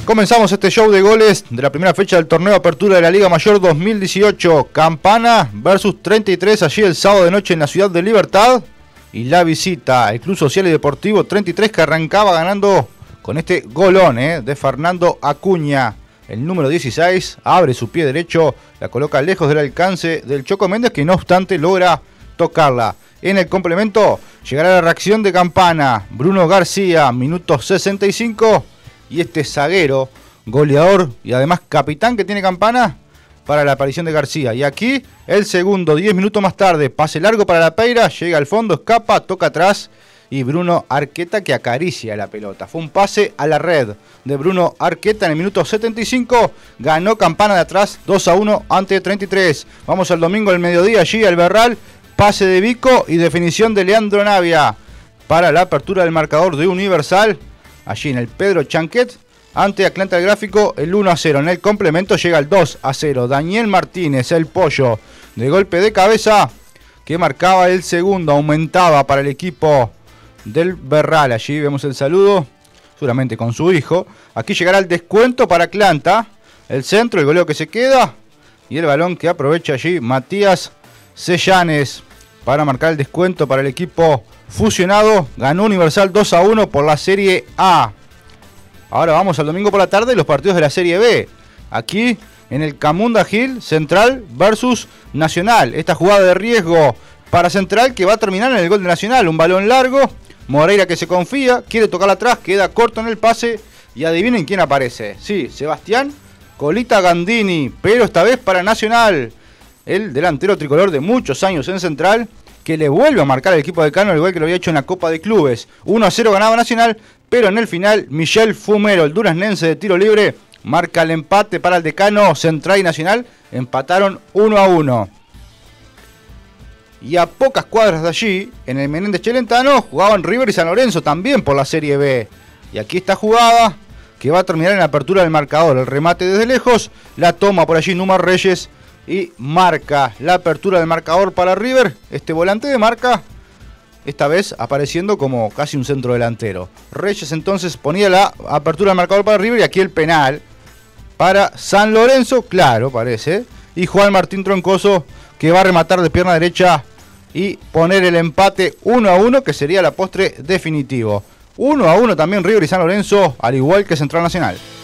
Comenzamos este show de goles de la primera fecha del torneo de apertura de la Liga Mayor 2018. Campana versus 33 allí el sábado de noche en la Ciudad de Libertad. Y la visita al Club Social y Deportivo 33 que arrancaba ganando con este golón de Fernando Acuña. El número 16 abre su pie derecho, la coloca lejos del alcance del Choco Méndez, que no obstante logra tocarla. En el complemento llegará la reacción de Campana. Bruno García, minuto 65. Y este zaguero, goleador y además capitán que tiene Campana para la aparición de García. Y aquí el segundo, 10 minutos más tarde, pase largo para la Peira, llega al fondo, escapa, toca atrás y Bruno Arqueta que acaricia la pelota. Fue un pase a la red de Bruno Arqueta en el minuto 75. Ganó Campana de atrás 2-1 ante 33. Vamos al domingo al mediodía, allí al Berral, pase de Vico y definición de Leandro Navia para la apertura del marcador de Universal. Allí en el Pedro Chanquet, ante Atlanta del Gráfico, el 1-0. En el complemento llega el 2-0. Daniel Martínez, el pollo, de golpe de cabeza, que marcaba el segundo, aumentaba para el equipo del Berral. Allí vemos el saludo, seguramente con su hijo. Aquí llegará el descuento para Atlanta. El centro, el goleo que se queda. Y el balón que aprovecha allí Matías Sellanes para marcar el descuento para el equipo fusionado. Ganó Universal 2-1 por la Serie A. Ahora vamos al domingo por la tarde, los partidos de la Serie B. Aquí en el Camunda Gil, Central versus Nacional. Esta jugada de riesgo para Central que va a terminar en el gol de Nacional. Un balón largo, Moreira que se confía, quiere tocarla atrás, queda corto en el pase. Y adivinen quién aparece. Sí, Sebastián Colita Gandini, pero esta vez para Nacional. El delantero tricolor de muchos años en Central, que le vuelve a marcar al equipo de Cano, al igual que lo había hecho en la Copa de Clubes. 1-0 ganaba Nacional, pero en el final Michel Fumero, el duraznense de tiro libre, marca el empate para el Decano. Central y Nacional empataron 1-1. Y a pocas cuadras de allí, en el Menéndez Celentano, jugaban River y San Lorenzo también por la Serie B. Y aquí esta jugada que va a terminar en la apertura del marcador. El remate desde lejos, la toma por allí Numa Reyes y marca la apertura del marcador para River. Este volante de marca, esta vez apareciendo como casi un centro delantero. Reyes entonces ponía la apertura del marcador para River y aquí el penal para San Lorenzo, claro parece. Y Juan Martín Troncoso que va a rematar de pierna derecha y poner el empate 1-1 que sería la postre definitivo. 1-1 también River y San Lorenzo, al igual que Central Nacional.